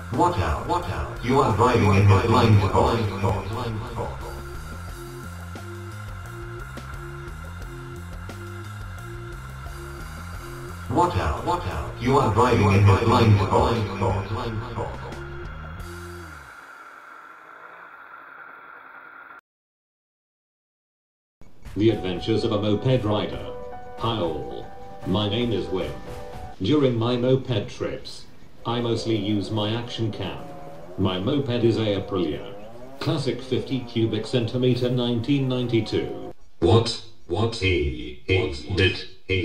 Watch out, watch out. You are driving in his blind spot. Watch out, watch out. You are driving in his blind spot. The Adventures of a Moped Rider. Hi all. My name is Wim. During my moped trips, I mostly use my action cam. My moped is a Aprilia Classic 50 cubic centimeter 1992. What he did.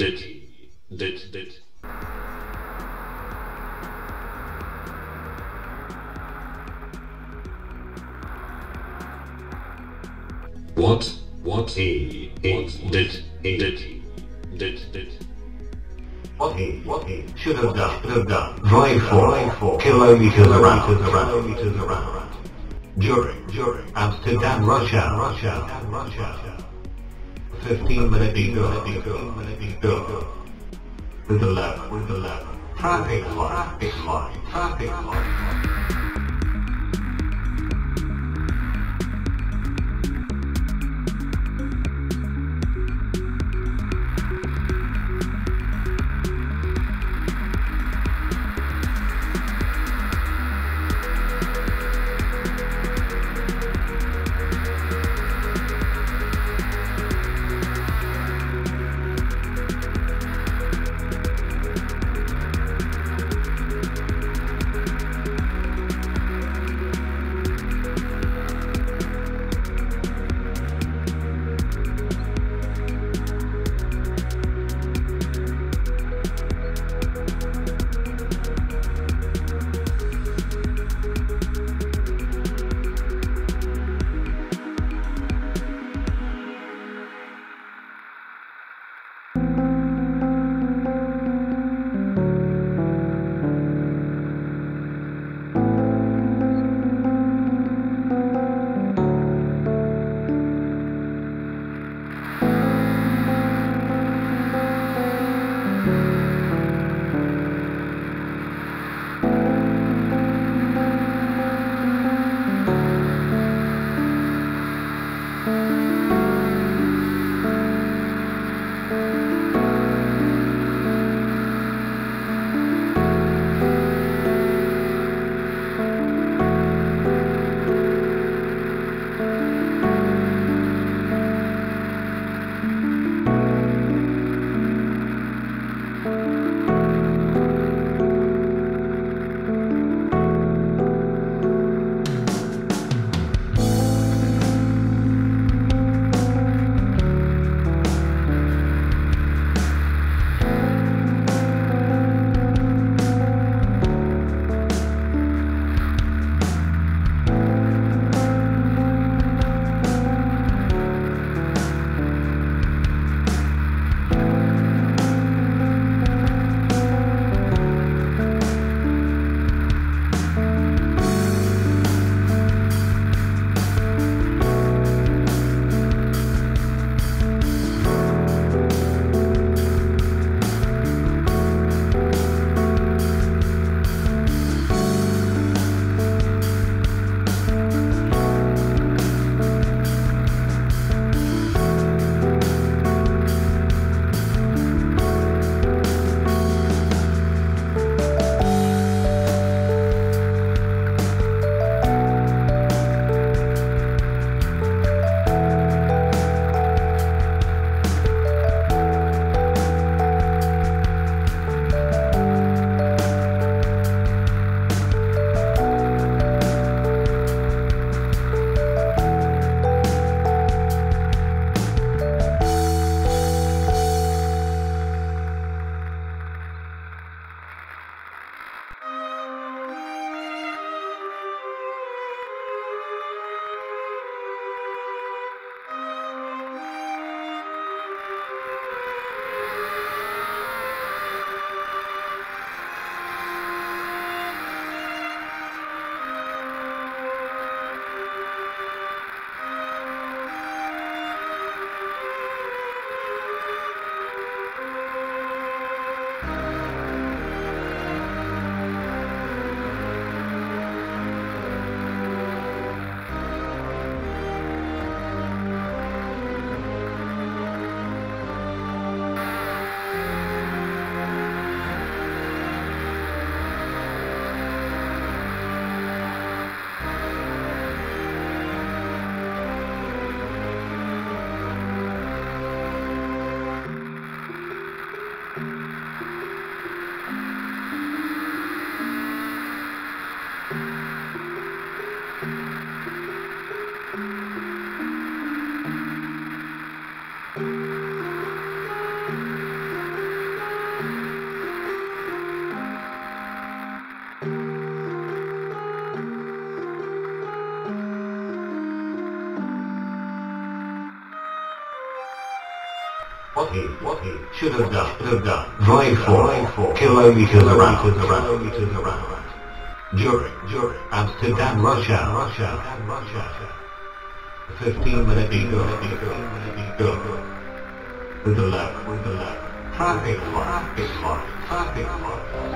What he should have done. Drive 4 kilometers around. During Amsterdam rush hour. 15-minute detour. With the left. Traffic light. what he should have done. Drive 4 kilometers around. During Amsterdam rush hour. 15-minute go. With the left. Traffic light.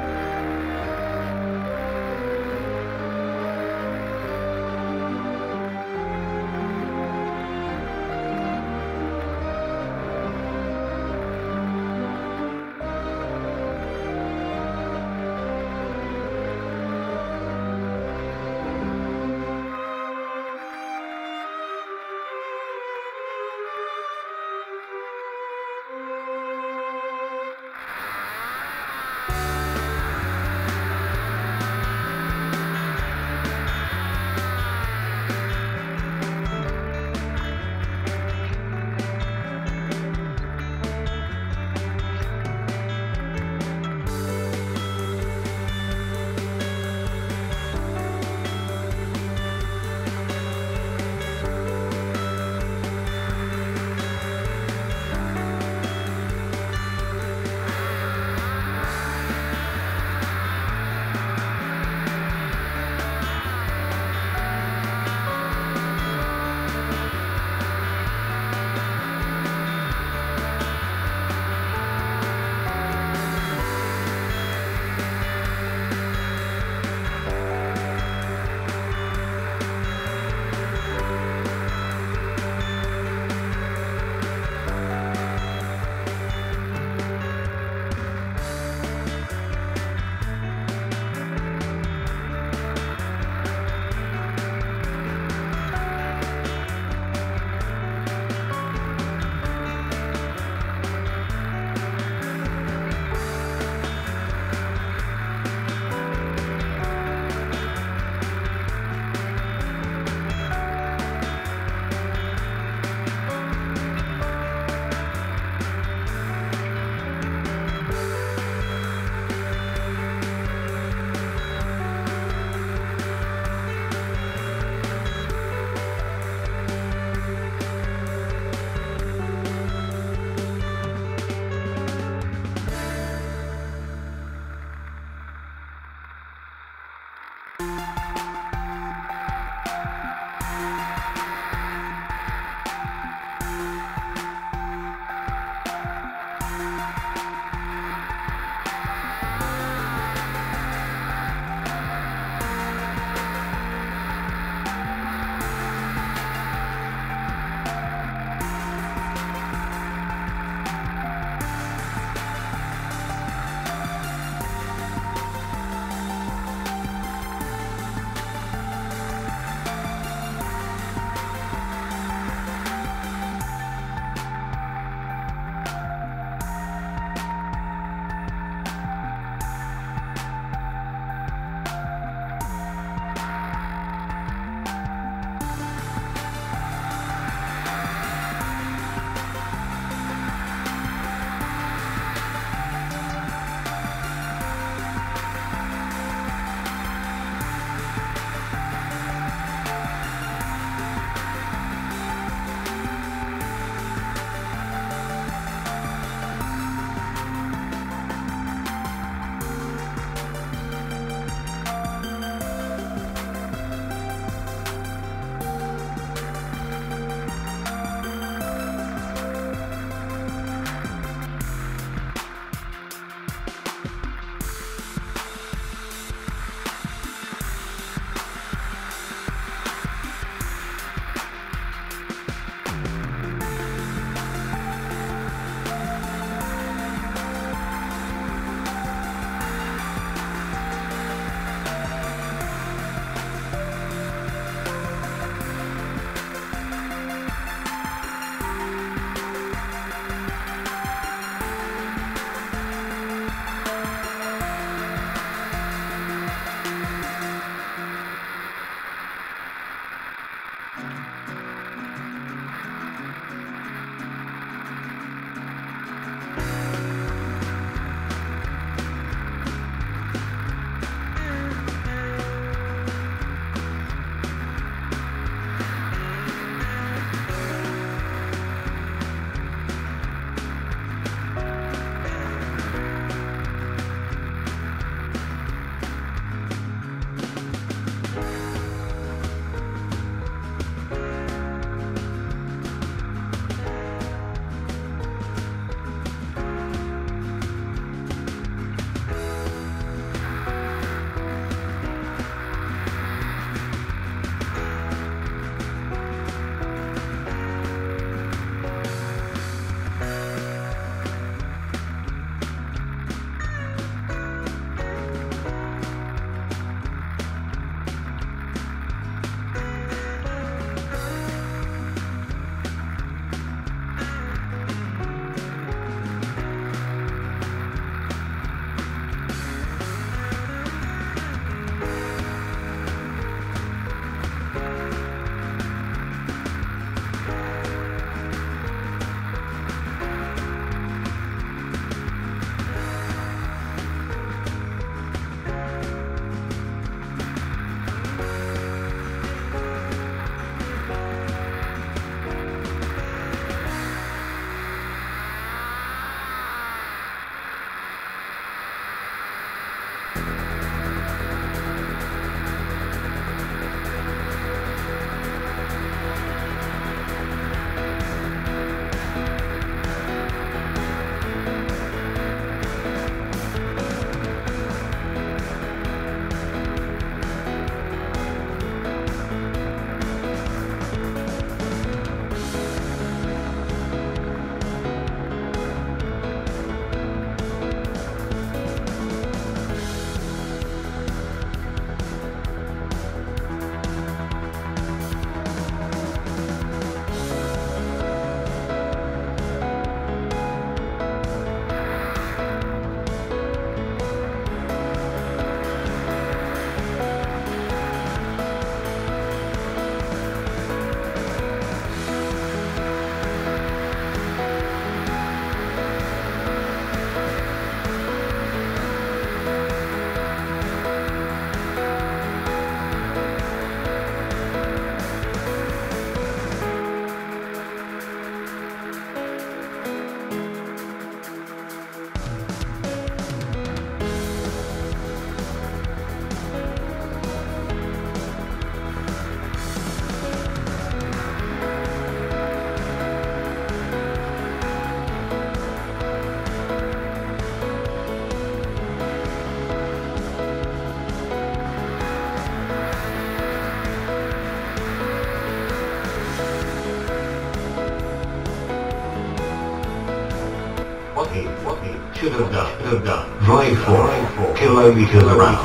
Should have done. Drive 4 kilometers around.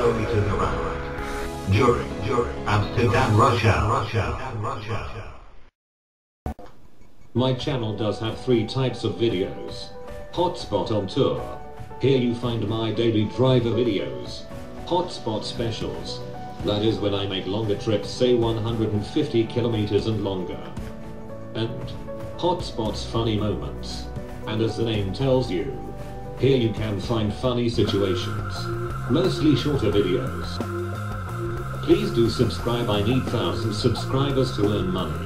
During Amsterdam rush hour. My channel does have 3 types of videos. Hotspot on tour. Here you find my daily driver videos. Hotspot specials. That is when I make longer trips, say 150 kilometers and longer. And Hotspot's funny moments. And as the name tells you, here you can find funny situations. Mostly shorter videos. Please do subscribe, I need 1,000 subscribers to earn money.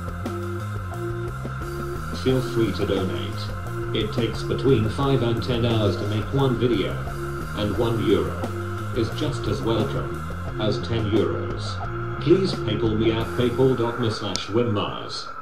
Feel free to donate. It takes between 5 and 10 hours to make one video, and €1 is just as welcome as €10. Please PayPal me at paypal.me/wimmars.